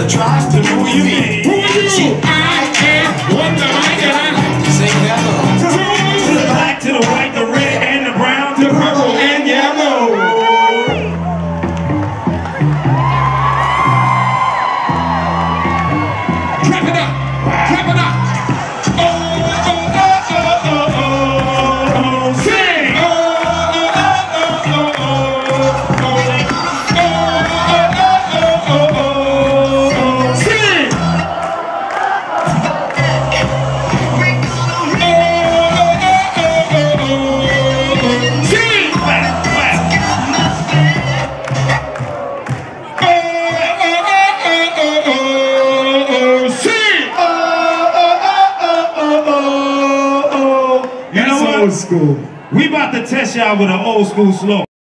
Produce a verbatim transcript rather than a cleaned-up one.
a drive to Who you mean? Who you? I am Wonder Mike. Sing that along. To the black, to the white, the red, and the brown, the purple, and yellow. Clap it up, clap it up. Oh, oh, oh, oh, oh, oh, oh, sing. Oh, oh, oh, oh, oh, oh, oh, oh, oh, oh, oh, oh, sing. You know what? Old school. We about to test y'all with an old school slow.